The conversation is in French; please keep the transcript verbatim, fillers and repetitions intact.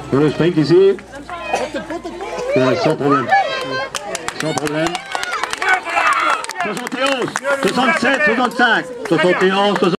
Pour le sprint ici. Ouais, sans problème. Sans problème. soixante et onze, soixante-sept, soixante-cinq, soixante et onze, soixante-cinq.